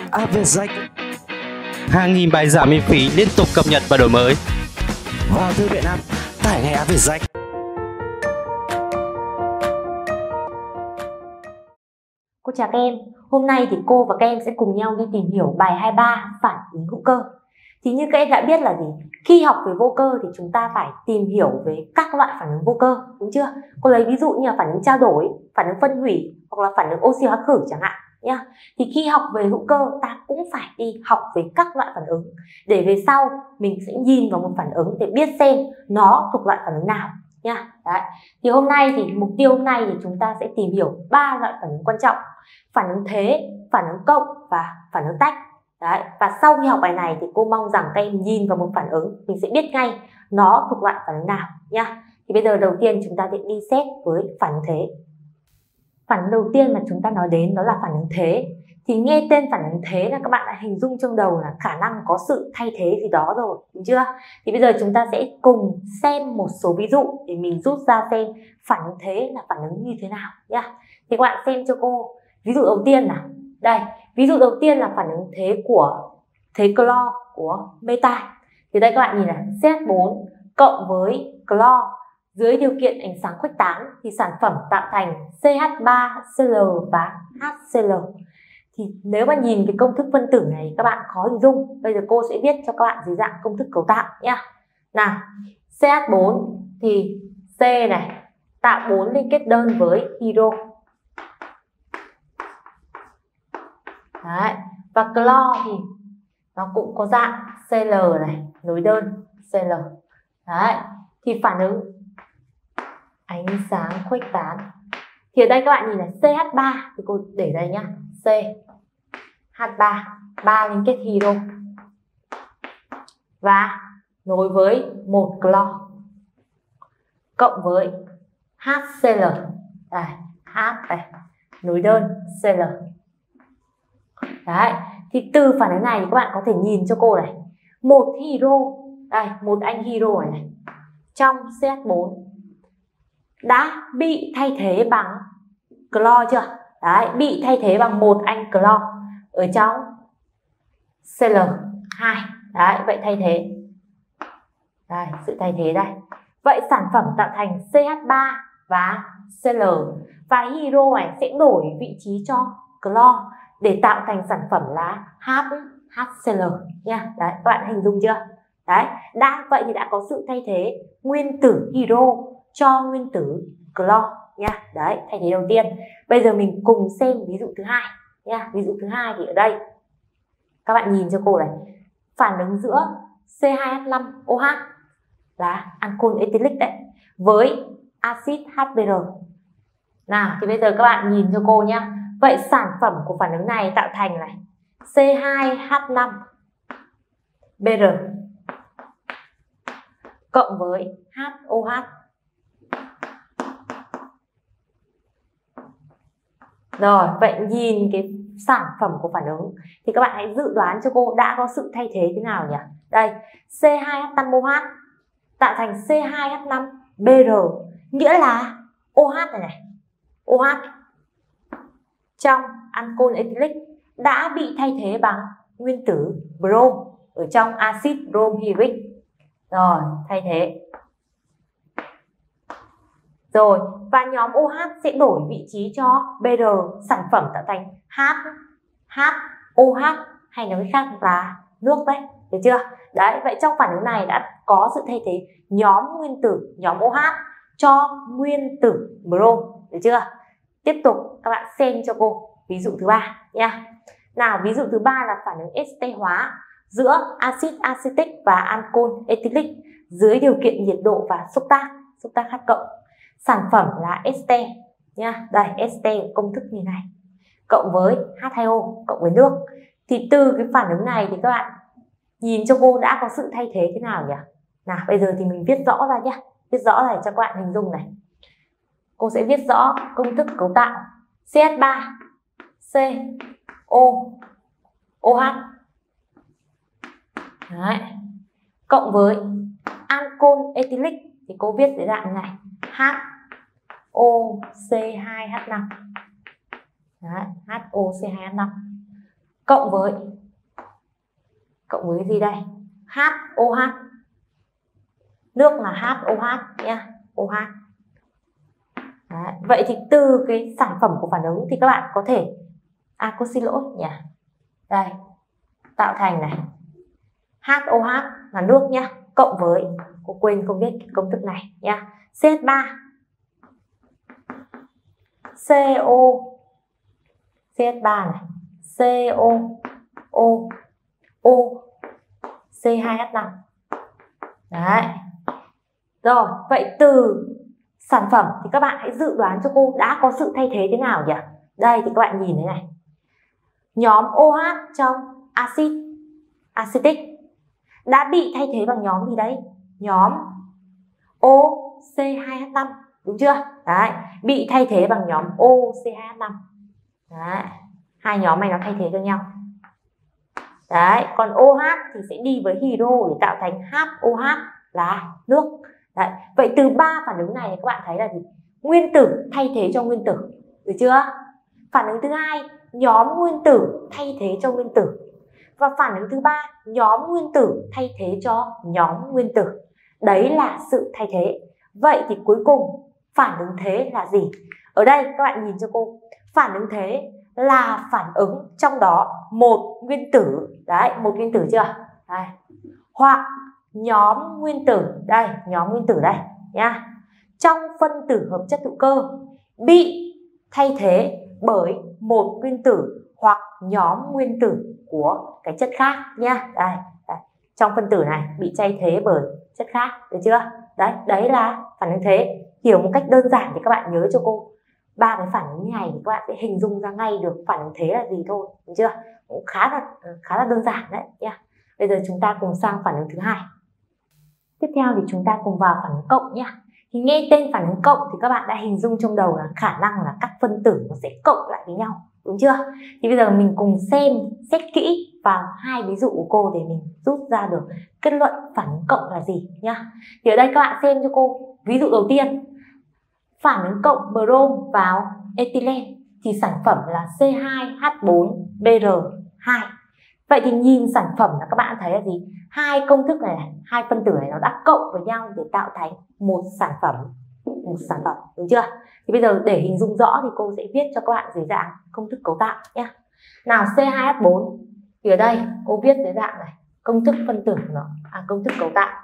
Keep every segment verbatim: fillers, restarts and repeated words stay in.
app Vietjet. Hàng nghìn bài giảng miễn phí liên tục cập nhật và đổi mới. Vào thư viện app, tải ngay app Vietjet. Cô chào các em, hôm nay thì cô và các em sẽ cùng nhau đi tìm hiểu bài hai mươi ba phản ứng hữu cơ. Thì như các em đã biết là gì? Khi học về vô cơ thì chúng ta phải tìm hiểu về các loại phản ứng vô cơ, đúng chưa? Cô lấy ví dụ như là phản ứng trao đổi, phản ứng phân hủy hoặc là phản ứng oxy hóa khử chẳng hạn nhá. Thì khi học về hữu cơ ta cũng phải đi học về các loại phản ứng để về sau mình sẽ nhìn vào một phản ứng để biết xem nó thuộc loại phản ứng nào nha. Đấy. Thì hôm nay thì mục tiêu hôm nay thì chúng ta sẽ tìm hiểu ba loại phản ứng quan trọng: phản ứng thế, phản ứng cộng và phản ứng tách. Đấy. Và sau khi học bài này thì cô mong rằng các em nhìn vào một phản ứng mình sẽ biết ngay nó thuộc loại phản ứng nào nha. Thì bây giờ đầu tiên chúng ta sẽ đi xét với phản ứng thế. Phản ứng đầu tiên mà chúng ta nói đến đó là phản ứng thế. Thì nghe tên phản ứng thế là các bạn đã hình dung trong đầu là khả năng có sự thay thế gì đó rồi, đúng chưa? Thì bây giờ chúng ta sẽ cùng xem một số ví dụ để mình rút ra xem phản ứng thế là phản ứng như thế nào nhá. Thì các bạn xem cho cô ví dụ đầu tiên nào. Đây, ví dụ đầu tiên là phản ứng thế của thế clo của metai. Thì đây các bạn nhìn là C H bốn cộng với clo dưới điều kiện ánh sáng khuếch tán thì sản phẩm tạo thành C H ba C L và H C L. Thì nếu mà nhìn cái công thức phân tử này các bạn khó hình dung, bây giờ cô sẽ viết cho các bạn dưới dạng công thức cấu tạo nhá. Nào, C H bốn thì C này tạo bốn liên kết đơn với hydro. Đấy. Và clo thì nó cũng có dạng Cl này, nối đơn Cl. Đấy. Thì phản ứng ánh sáng khuếch tán. Thì ở đây các bạn nhìn là C H ba thì cô để đây nhá. C H ba, ba liên kết hydro và nối với một clo cộng với HCl. Đây, H đây, nối đơn Cl. Đấy, thì từ phản ứng này thì các bạn có thể nhìn cho cô này, một hydro, đây, một anh hydro này, này trong C H bốn đã bị thay thế bằng clo chưa? Đấy, bị thay thế bằng một anh clo ở trong Cl hai. Đấy, vậy thay thế. Đây, sự thay thế đây. Vậy sản phẩm tạo thành C H ba và Cl và hydro này sẽ đổi vị trí cho clo để tạo thành sản phẩm là HCl nha. Đấy, các bạn hình dung chưa? Đấy, đã vậy thì đã có sự thay thế nguyên tử hydro cho nguyên tử clo nha. Đấy, thay thế đầu tiên. Bây giờ mình cùng xem ví dụ thứ hai nha. Ví dụ thứ hai thì ở đây các bạn nhìn cho cô này, phản ứng giữa C hai H năm O H là ancol ethylic đấy với axit H B R. Nào, thì bây giờ các bạn nhìn cho cô nhá. Vậy sản phẩm của phản ứng này tạo thành này C hai H năm B R cộng với H O H. Rồi, vậy nhìn cái sản phẩm của phản ứng thì các bạn hãy dự đoán cho cô đã có sự thay thế thế nào nhỉ? Đây, C hai H năm O H tạo thành C hai H năm B R, nghĩa là OH này này, OH trong ancol ethylic đã bị thay thế bằng nguyên tử brom ở trong axit bromhydric. Rồi, thay thế. Rồi, và nhóm OH sẽ đổi vị trí cho B R, sản phẩm tạo thành H, H, OH hay nói cách khác là nước đấy, được chưa? Đấy, vậy trong phản ứng này đã có sự thay thế nhóm nguyên tử, nhóm OH cho nguyên tử brom, được chưa? Tiếp tục các bạn xem cho cô ví dụ thứ ba nha. Nào, ví dụ thứ ba là phản ứng ester hóa giữa axit acetic và ancol ethylic dưới điều kiện nhiệt độ và xúc tác, xúc tác H cộng. Sản phẩm là ester nha. Đây, ester công thức như này cộng với H hai O cộng với nước. Thì từ cái phản ứng này thì các bạn nhìn cho cô đã có sự thay thế thế nào nhỉ? Nào, bây giờ thì mình viết rõ ra nhé. Viết rõ này cho các bạn hình dung này. Cô sẽ viết rõ công thức cấu tạo C H ba C O OH. Đấy. Cộng với ancol ethylic thì cô viết dưới dạng này H O C hai H năm. Đấy, H O C hai H năm cộng với cộng với gì đây? hát ô hát. Nước là hát ô hát nha, ô hát. Đấy. Vậy thì từ cái sản phẩm của phản ứng thì các bạn có thể, à cô xin lỗi nhỉ, đây tạo thành này hát ô hát là nước nhá, cộng với, cô quên không biết công thức này nhá, xê hát ba xê o xê hát ba này, xê o O O xê hai hát năm. Đấy. Rồi, vậy từ sản phẩm thì các bạn hãy dự đoán cho cô đã có sự thay thế thế nào nhỉ? Đây thì các bạn nhìn thế này. Nhóm OH trong axit acetic đã bị thay thế bằng nhóm gì đấy? Nhóm O C hai H năm, đúng chưa? Đấy, bị thay thế bằng nhóm O C hai H năm. Đấy, hai nhóm này nó thay thế cho nhau. Đấy, còn OH thì sẽ đi với hydro để tạo thành hát ô hát là nước. Đấy, vậy từ ba phản ứng này các bạn thấy là gì? Nguyên tử thay thế cho nguyên tử, được chưa? Phản ứng thứ hai, nhóm nguyên tử thay thế cho nguyên tử. Và phản ứng thứ ba, nhóm nguyên tử thay thế cho nhóm nguyên tử. Đấy là sự thay thế. Vậy thì cuối cùng phản ứng thế là gì? Ở đây các bạn nhìn cho cô, phản ứng thế là phản ứng trong đó một nguyên tử, đấy, một nguyên tử chưa? Đây. Hoặc nhóm nguyên tử, đây, nhóm nguyên tử đây nhá. Trong phân tử hợp chất hữu cơ bị thay thế bởi một nguyên tử hoặc nhóm nguyên tử của cái chất khác nhá. Đây, đây. Trong phân tử này bị thay thế bởi chất khác, được chưa? Đấy, đấy là phản ứng thế. Hiểu một cách đơn giản thì các bạn nhớ cho cô ba cái phản ứng này thì các bạn sẽ hình dung ra ngay được phản ứng thế là gì thôi, được chưa? Cũng khá là khá là đơn giản đấy nhá. Bây giờ chúng ta cùng sang phản ứng thứ hai. Tiếp theo thì chúng ta cùng vào phản ứng cộng nhá. Thì nghe tên phản ứng cộng thì các bạn đã hình dung trong đầu là khả năng là các phân tử nó sẽ cộng lại với nhau, đúng chưa? Thì bây giờ mình cùng xem xét kỹ vào hai ví dụ của cô để mình rút ra được kết luận phản ứng cộng là gì nhá. Thì ở đây các bạn xem cho cô ví dụ đầu tiên. Phản ứng cộng brom vào ethylene thì sản phẩm là C hai H bốn B R hai. Vậy thì nhìn sản phẩm là các bạn thấy là gì? Hai công thức này, này, hai phân tử này nó đã cộng với nhau để tạo thành một sản phẩm, một sản phẩm, đúng chưa? Thì bây giờ để hình dung rõ thì cô sẽ viết cho các bạn dưới dạng công thức cấu tạo nhé. Nào C hai H bốn thì ở đây cô viết dưới dạng này, công thức phân tử của nó, à công thức cấu tạo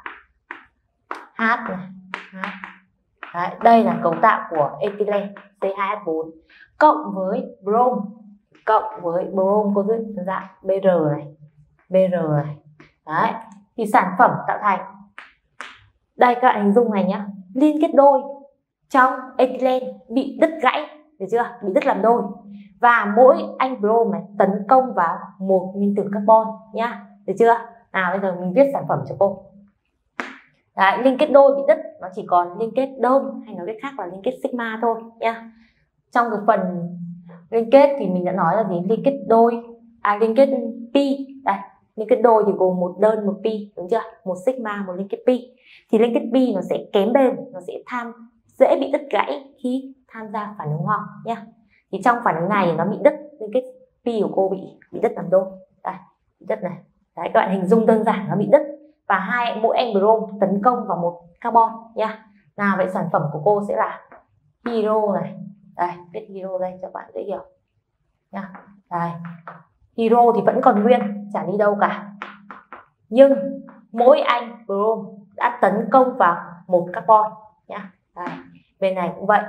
H này, H. Đấy, đây là cấu tạo của ethylene C hai H bốn cộng với brom, cộng với brom cô viết dưới dạng B R này, B R này. Đấy, thì sản phẩm tạo thành, đây các bạn hình dung này nhá, liên kết đôi trong ethylene bị đứt gãy, được chưa? Bị đứt làm đôi. Và mỗi anh brom này tấn công vào một nguyên tử carbon nhá, được chưa? Nào bây giờ mình viết sản phẩm cho cô. Đấy, liên kết đôi bị đứt nó chỉ còn liên kết đơn, hay nói cách khác là liên kết sigma thôi nhá. Trong cái phần liên kết thì mình đã nói là gì? Liên kết đôi, à liên kết pi, đây, liên kết đôi thì gồm một đơn một pi, đúng chưa? Một sigma, một liên kết pi. Thì liên kết pi nó sẽ kém bền, nó sẽ tham dễ bị đứt gãy khi tham gia phản ứng hóa học nhá. Thì trong phản ứng này nó bị đứt, liên kết pi của cô bị bị đứt làm đôi. Đây, bị đứt này. Đấy, các bạn hình dung đơn giản nó bị đứt và hai mỗi anh brom tấn công vào một carbon nha. Nào vậy sản phẩm của cô sẽ là hydro này. Đây, viết hydro đây cho bạn dễ hiểu nha. Đây, hydro thì vẫn còn nguyên, chả đi đâu cả. Nhưng mỗi anh brom đã tấn công vào một carbon nhá. Đây, bên này cũng vậy.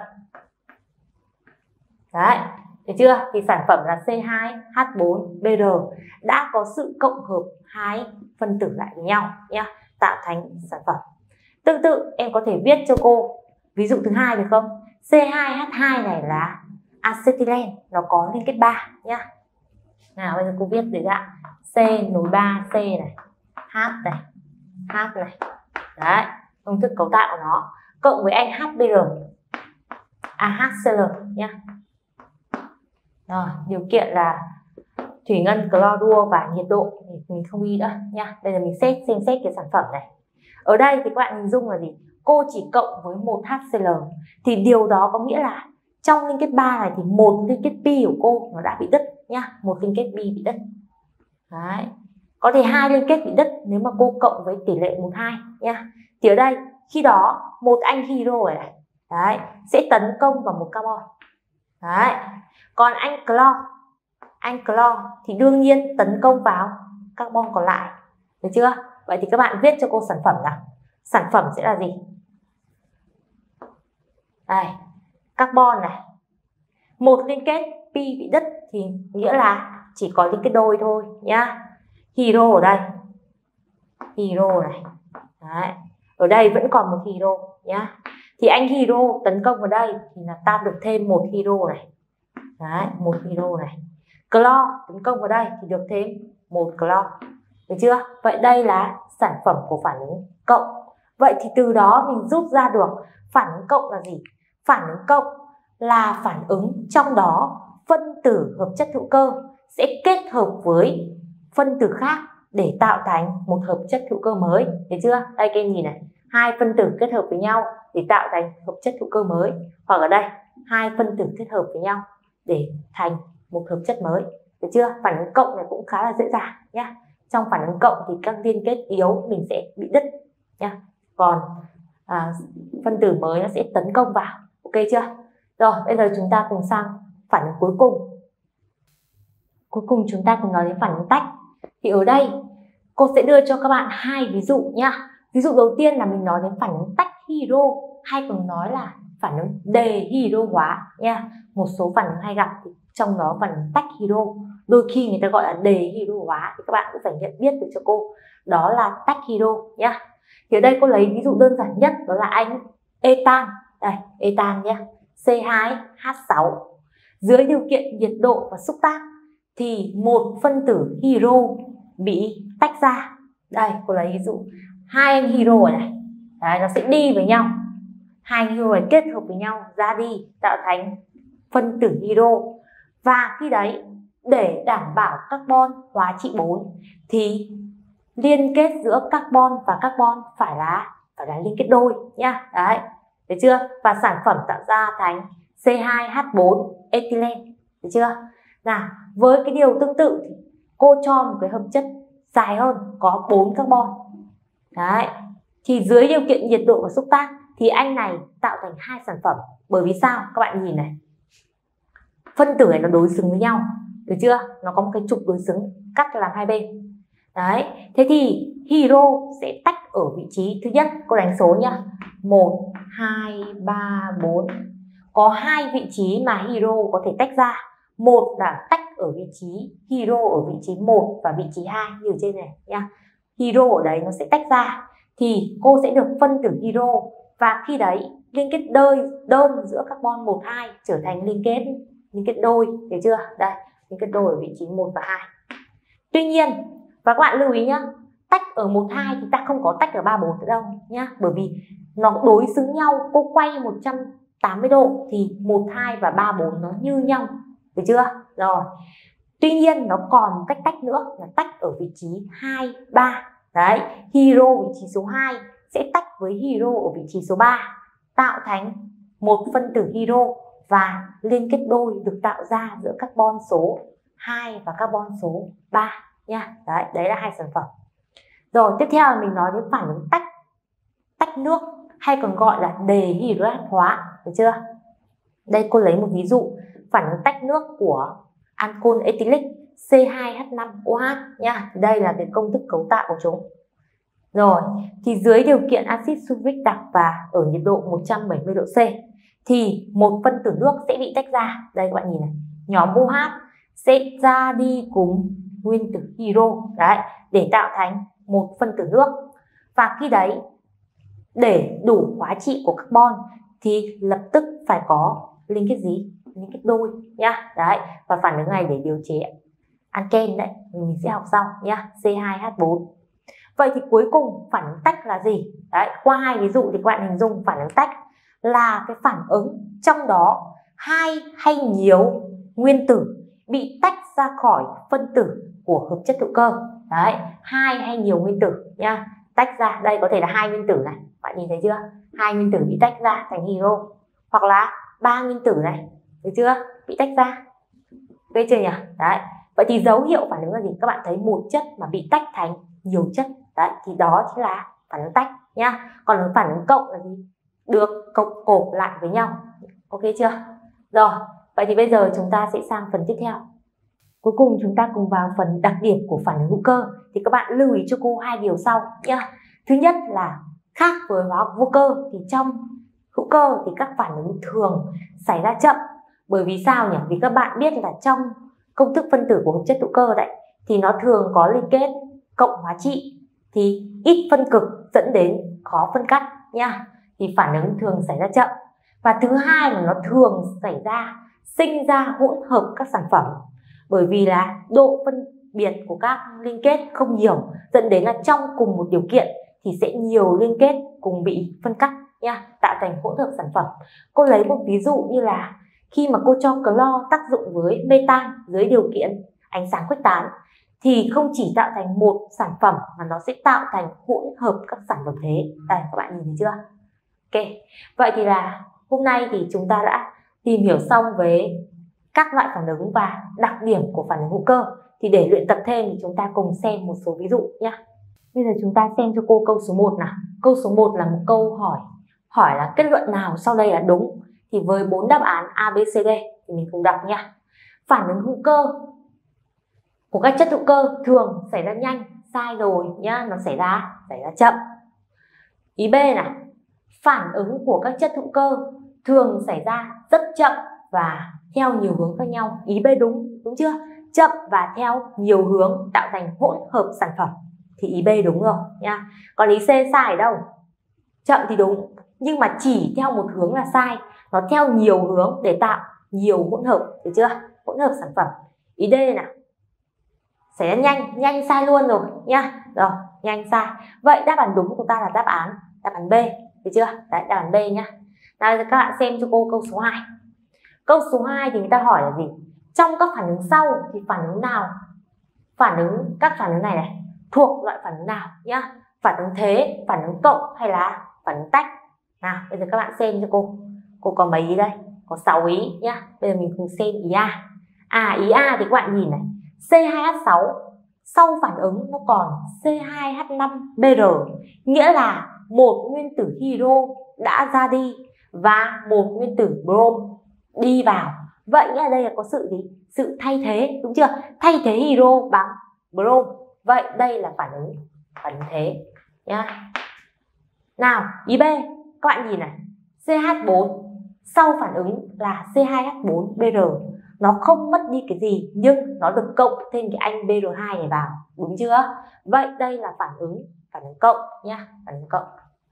Đấy, được chưa? Thì sản phẩm là C hai H bốn B R đã có sự cộng hợp hai phân tử lại với nhau nhá, tạo thành sản phẩm. Tương tự em có thể viết cho cô ví dụ thứ hai được không? C hai H hai này là acetylene, nó có liên kết ba nhá. Nào bây giờ cô viết dưới dạng C nối ba C này, H này, H này. Đấy, công thức cấu tạo của nó cộng với anh H B R, à H C L nhá. Rồi, điều kiện là thủy ngân clorua và nhiệt độ thì mình không ghi nữa nha. Bây giờ mình xét xem xét cái sản phẩm này. Ở đây thì các bạn hình dung là gì? Cô chỉ cộng với một H C L thì điều đó có nghĩa là trong liên kết ba này thì một liên kết pi của cô nó đã bị đứt nhá, một liên kết pi bị đứt. Đấy. Có thể hai liên kết bị đứt nếu mà cô cộng với tỷ lệ một hai nha. Thì ở đây khi đó một anh hydro này, đấy, sẽ tấn công vào một carbon. Đấy. Còn anh clo, anh clo thì đương nhiên tấn công vào carbon còn lại. Được chưa? Vậy thì các bạn viết cho cô sản phẩm nào. Sản phẩm sẽ là gì? Đây, carbon này. Một liên kết pi bị đứt thì nghĩa là chỉ có liên kết đôi thôi nhá. Hydro ở đây, hydro này. Đấy. Ở đây vẫn còn một hydro nhá. Thì anh hydro tấn công vào đây thì là ta được thêm một hydro này. Đấy, một hydro này. Clo tấn công vào đây thì được thêm một clo. Được chưa? Vậy đây là sản phẩm của phản ứng cộng. Vậy thì từ đó mình rút ra được phản ứng cộng là gì? Phản ứng cộng là phản ứng trong đó phân tử hợp chất hữu cơ sẽ kết hợp với phân tử khác để tạo thành một hợp chất hữu cơ mới. Thấy chưa? Đây các em nhìn này, hai phân tử kết hợp với nhau để tạo thành hợp chất hữu cơ mới. Hoặc ở đây, hai phân tử kết hợp với nhau để thành một hợp chất mới. Được chưa? Phản ứng cộng này cũng khá là dễ dàng nhé. Trong phản ứng cộng thì các liên kết yếu mình sẽ bị đứt nha. Còn à, phân tử mới nó sẽ tấn công vào. Ok chưa? Rồi, bây giờ chúng ta cùng sang phản ứng cuối cùng. Cuối cùng chúng ta cùng nói đến phản ứng tách. Thì ở đây cô sẽ đưa cho các bạn hai ví dụ nhá. Ví dụ đầu tiên là mình nói đến phản ứng tách hydro, hay còn nói là phản ứng đề hydro hóa nha. Một số phản ứng hay gặp thì trong đó phản ứng tách hydro, đôi khi người ta gọi là đề hydro hóa, thì các bạn cũng phải nhận biết được cho cô đó là tách hydro nhá. Thì ở đây cô lấy ví dụ đơn giản nhất, đó là anh etan. Đây, etan nhé, C hai H sáu. Dưới điều kiện nhiệt độ và xúc tác thì một phân tử hydro bị tách ra. Đây, cô lấy ví dụ hai anh hydro ở này. Đấy, nó sẽ đi với nhau. Hai anh hydro này kết hợp với nhau ra đi tạo thành phân tử hydro. Và khi đấy để đảm bảo carbon hóa trị bốn thì liên kết giữa carbon và carbon phải là phải là liên kết đôi nhá. Đấy, được chưa? Và sản phẩm tạo ra thành C hai H bốn ethylene. Được chưa? Nào, với cái điều tương tự thì cô cho một cái hợp chất dài hơn có bốn carbon. Đấy. Thì dưới điều kiện nhiệt độ và xúc tác thì anh này tạo thành hai sản phẩm. Bởi vì sao? Các bạn nhìn này. Phân tử này nó đối xứng với nhau. Được chưa? Nó có một cái trục đối xứng cắt làm hai bên. Đấy. Thế thì hydro sẽ tách ở vị trí thứ nhất. Cô đánh số nhá. một, hai, ba, bốn. Có hai vị trí mà hydro có thể tách ra. Một là tách ở vị trí hydro ở vị trí một và vị trí hai như trên này nha. Hydro ở đấy nó sẽ tách ra thì cô sẽ được phân tử hydro, và khi đấy liên kết đơn đơn giữa carbon một hai trở thành liên kết liên kết đôi, được chưa? Đây, liên kết đôi ở vị trí một và hai. Tuy nhiên, và các bạn lưu ý nhá, tách ở một hai thì ta không có tách ở ba bốn nữa đâu nhá, bởi vì nó đối xứng nhau. Cô quay một trăm tám mươi độ thì một hai và ba bốn nó như nhau. Được chưa? Rồi. Tuy nhiên nó còn một cách tách nữa là tách ở vị trí hai, ba. Đấy, hydro vị trí số hai sẽ tách với hydro ở vị trí số ba, tạo thành một phân tử hydro và liên kết đôi được tạo ra giữa carbon số hai và carbon số ba nha. Đấy, đấy là hai sản phẩm. Rồi, tiếp theo là mình nói đến phản ứng tách tách nước, hay còn gọi là đề hydrat hóa. Được chưa? Đây cô lấy một ví dụ phản ứng tách nước của ancol ethylic C hai H năm O H nha. Đây là cái công thức cấu tạo của chúng. Rồi, thì dưới điều kiện axit sulfuric đặc và ở nhiệt độ một trăm bảy mươi độ C thì một phân tử nước sẽ bị tách ra. Đây các bạn nhìn này, nhóm OH sẽ ra đi cùng nguyên tử hydro đấy để tạo thành một phân tử nước. Và khi đấy để đủ hóa trị của carbon thì lập tức phải có liên kết gì? Liên kết đôi nhá. Đấy, và phản ứng này để điều chế alken đấy, mình sẽ học sau nhá, C hai H bốn. Vậy thì cuối cùng phản ứng tách là gì? Đấy, qua hai ví dụ thì các bạn hình dung phản ứng tách là cái phản ứng trong đó hai hay nhiều nguyên tử bị tách ra khỏi phân tử của hợp chất hữu cơ. Đấy, hai hay nhiều nguyên tử nha, tách ra. Đây có thể là hai nguyên tử này, bạn nhìn thấy chưa? Hai nguyên tử bị tách ra thành hydro, hoặc là ba nguyên tử này, được chưa? Bị tách ra. Ok chưa nhỉ? Đấy. Vậy thì dấu hiệu phản ứng là gì? Các bạn thấy một chất mà bị tách thành nhiều chất, đấy thì đó chính là phản ứng tách nhá. Còn phản ứng cộng là gì? Được cộng cộp lại với nhau. Ok chưa? Rồi, vậy thì bây giờ chúng ta sẽ sang phần tiếp theo. Cuối cùng chúng ta cùng vào phần đặc điểm của phản ứng hữu cơ. Thì các bạn lưu ý cho cô hai điều sau nhá. Thứ nhất là khác với hóa học vô cơ thì trong hữu cơ thì các phản ứng thường xảy ra chậm. Bởi vì sao nhỉ? Vì các bạn biết là trong công thức phân tử của hợp chất hữu cơ đấy thì nó thường có liên kết cộng hóa trị, thì ít phân cực dẫn đến khó phân cắt nha. Thì phản ứng thường xảy ra chậm. Và thứ hai là nó thường xảy ra sinh ra hỗn hợp các sản phẩm, bởi vì là độ phân biệt của các liên kết không nhiều, dẫn đến là trong cùng một điều kiện thì sẽ nhiều liên kết cùng bị phân cắt nha, tạo thành hỗn hợp sản phẩm. Cô lấy một ví dụ như là khi mà cô cho clo tác dụng với metan dưới điều kiện ánh sáng khuếch tán thì không chỉ tạo thành một sản phẩm mà nó sẽ tạo thành hỗn hợp các sản phẩm thế. Đây các bạn nhìn thấy chưa? Ok, vậy thì là hôm nay thì chúng ta đã tìm hiểu xong với các loại phản ứng và đặc điểm của phản ứng hữu cơ. Thì để luyện tập thêm thì chúng ta cùng xem một số ví dụ nhé. Bây giờ chúng ta xem cho cô câu số một nào. Câu số một là một câu hỏi hỏi là kết luận nào sau đây là đúng. Thì với bốn đáp án A, B, C, D thì mình cùng đọc nha. Phản ứng hữu cơ của các chất hữu cơ thường xảy ra nhanh, sai rồi nhá, nó xảy ra xảy ra chậm. Ý B này, phản ứng của các chất hữu cơ thường xảy ra rất chậm và theo nhiều hướng khác nhau. Ý B đúng, đúng chưa? Chậm và theo nhiều hướng tạo thành hỗn hợp sản phẩm thì ý B đúng rồi nha. Còn ý C sai ở đâu? Chậm thì đúng nhưng mà chỉ theo một hướng là sai, nó theo nhiều hướng để tạo nhiều hỗn hợp, được chưa? Hỗn hợp sản phẩm. Ý D nào, xảy ra nhanh, nhanh sai luôn rồi nha. Rồi, nhanh sai. Vậy đáp án đúng của ta là đáp án đáp án B, được chưa? Đấy, đáp án B nhá. Nào các bạn xem cho cô câu số hai. Câu số hai thì người ta hỏi là gì? Trong các phản ứng sau thì phản ứng nào? Phản ứng các phản ứng này này thuộc loại phản ứng nào nhá? Phản ứng thế, phản ứng cộng hay là phản ứng tách? Nào, bây giờ các bạn xem cho cô. Cô có mấy ý đây? Có sáu ý nhá. Bây giờ mình cùng xem ý A. À, ý A thì các bạn nhìn này, C hai H sáu sau phản ứng nó còn C hai H năm B R, nghĩa là một nguyên tử hydro đã ra đi và một nguyên tử brom đi vào. Vậy nghĩa là đây là có sự gì? Sự thay thế, đúng chưa? Thay thế hydro bằng brom. Vậy đây là phản ứng phản ứng thế nhá. Nào, ý B, các bạn nhìn này, C H bốn sau phản ứng là C hai H bốn B R, nó không mất đi cái gì nhưng nó được cộng thêm cái anh B R hai này vào, đúng chưa? Vậy đây là phản ứng phản ứng cộng nhá, phản ứng cộng.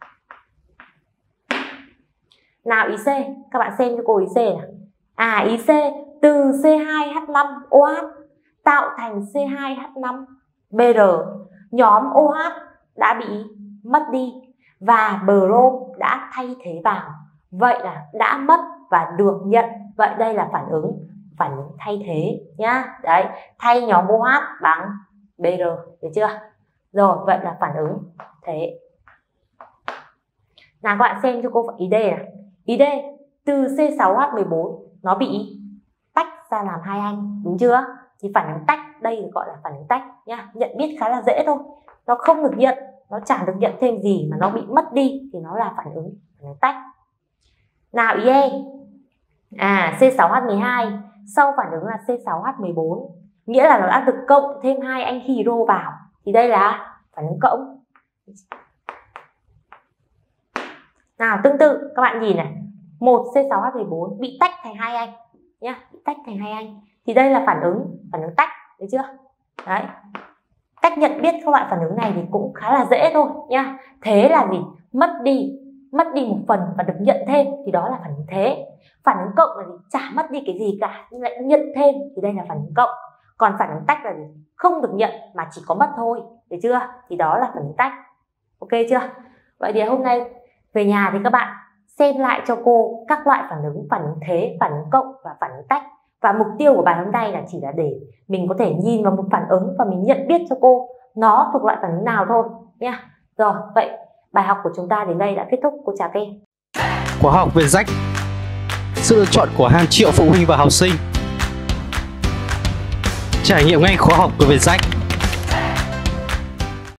Nào ý C, các bạn xem cho cô ý C này. À, ý C, từ C hai H năm O H tạo thành C hai H năm B R, nhóm O H đã bị mất đi và brom đã thay thế vào. Vậy là đã mất và được nhận. Vậy đây là phản ứng phản ứng thay thế nhá. Đấy, thay nhóm O H bằng B R, được chưa? Rồi, vậy là phản ứng thế. Nào các bạn xem cho cô ý D này. Ý D, từ C sáu H mười bốn nó bị tách ra làm hai anh, đúng chưa? Thì phản ứng tách đây được gọi là phản ứng tách nhá. Nhận biết khá là dễ thôi. Nó không được nhận, nó chẳng được nhận thêm gì mà nó bị mất đi thì nó là phản ứng phản ứng tách. Nào ý E. À, C sáu H mười hai sau phản ứng là C sáu H mười bốn, nghĩa là nó đã được cộng thêm hai anh hydro vào thì đây là phản ứng cộng. Nào tương tự các bạn nhìn này, một C sáu H mười bốn bị tách thành hai anh nhá, bị tách thành hai anh thì đây là phản ứng phản ứng tách, được chưa? Đấy. Cách nhận biết các loại phản ứng này thì cũng khá là dễ thôi nhá. Thế là gì? Mất đi, mất đi một phần và được nhận thêm thì đó là phản ứng thế. Phản ứng cộng là gì? Chả mất đi cái gì cả nhưng lại nhận thêm thì đây là phản ứng cộng. Còn phản ứng tách là gì? Không được nhận mà chỉ có mất thôi, được chưa? Thì đó là phản ứng tách. Ok chưa? Vậy thì hôm nay về nhà thì các bạn xem lại cho cô các loại phản ứng, phản ứng thế, phản ứng cộng và phản ứng tách. Và mục tiêu của bài hôm nay là chỉ là để mình có thể nhìn vào một phản ứng và mình nhận biết cho cô nó thuộc loại phản ứng nào thôi nha. Rồi, vậy bài học của chúng ta đến đây đã kết thúc. Cô chào các em. Khóa học về rách, sự lựa chọn của hàng triệu phụ huynh và học sinh. trải nghiệm ngay khóa học của Vietjet.